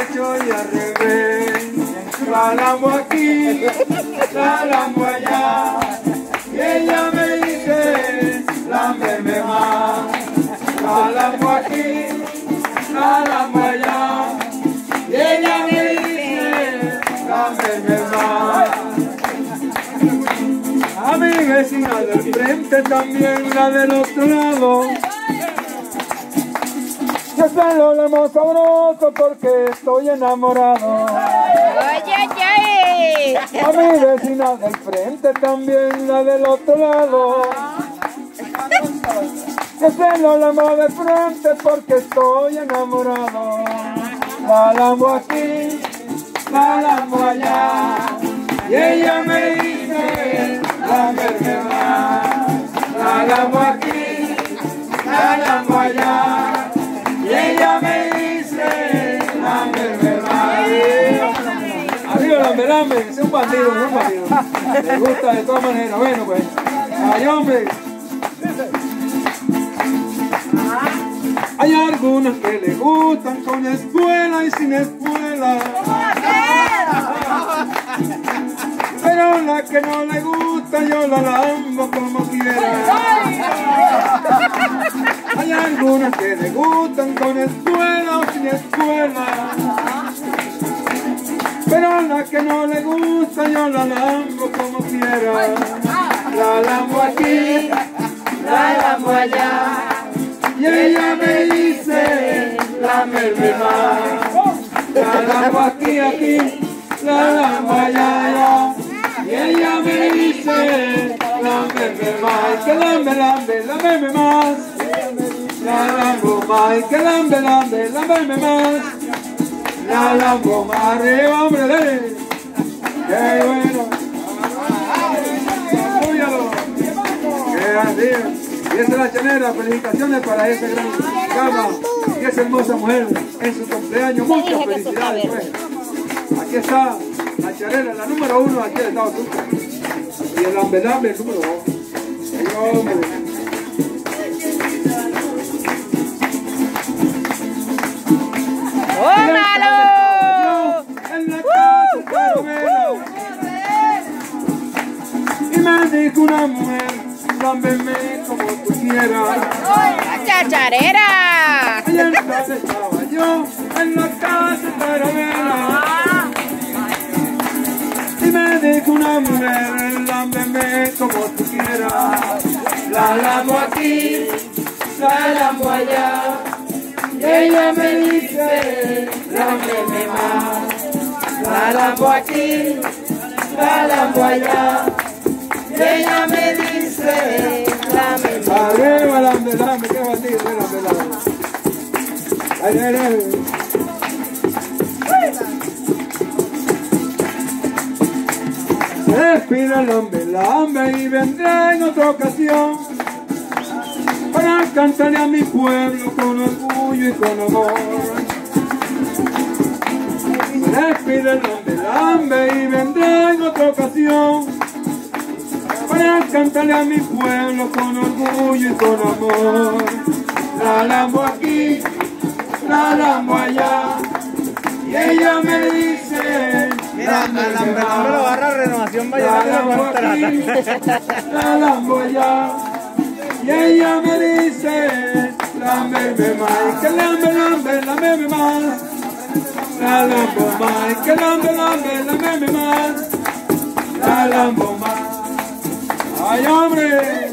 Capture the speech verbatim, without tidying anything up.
derecho y al revés. La lambo aquí, la lambo allá. Y ella me dice, lámbeme más. La lambo aquí, la lambo allá. Y ella me dice, lámbeme más. A mi vecina del frente también la del otro lado. Yo se lo lamo sabroso porque estoy enamorado. ¡Oye, oye! A mi vecina del frente también la del otro lado. Yo se lo lamo de frente porque estoy enamorado. La lambo aquí, la lambo allá. Y ella me dice, lámbeme más. La lambo aquí, la lambo allá. Y ella me dice, lámbeme más. Arriba, lambe, lambe, es un bandido, es un bandido. Me gusta de todas maneras. Bueno, pues, ay, hombre. Hay algunas que le gustan con espuela y sin espuela. Pero la que no le gusta yo la lambo como quiera. Hay algunas que le gustan con espuela o sin espuela. Pero la que no le gusta yo la lambo como quiera. La lambo aquí, la lambo allá. Y ella me dice, lámbeme más. La lambo aquí, aquí, la lambo allá, allá. Y ella me dice, lámbeme más. Que lambe, lambe, lámbeme más. La lambo más, que lambe, lambe, lámbeme más. La lambo más, arriba, hombre, dale. Qué bueno. Apúyalo. Qué así. Y esa es la chanera, felicitaciones para esa gran dama y esa hermosa mujer en su cumpleaños. Muchas felicidades, pues. Aquí está la chanera, la número uno aquí de Estados Unidos. Y el lambe lambe, el número dos. Ay, hombre. ¡Ómalo! En la casa Carmela. Y me dijo una mujer, lámbeme como tú quieras. ¡La chacharera! Allá en casa estaba yo, en la casa Carmela. Y me dijo una mujer, lámbeme como tú quieras. La lambo aquí, la lambo allá. Y ella me dice, lámbeme más. La lambo aquí, la lambo allá. Y ella me dice, lámbeme más. Arriba, lambe, lambe, qué bandido, lambe, lambe. Ay, ay, ay. Respira el lambe, lambe y vendré en otra ocasión para cantarle a mi pueblo con orgullo y con amor. Respira el lambe, lambe y vendré en otra ocasión para cantarle a mi pueblo con orgullo y con amor. La lambo aquí, la lambo allá, y ella me dice, mira, la lambe, la lambe, barra renovación, vaya, la lambo aquí, la lambo allá, y ella me dice, lámbeme más, que lambe, lambe, lámbeme más, la lambo más, que lambe, lambe, lámbeme más, la lambo más. ¡Ay, hombre!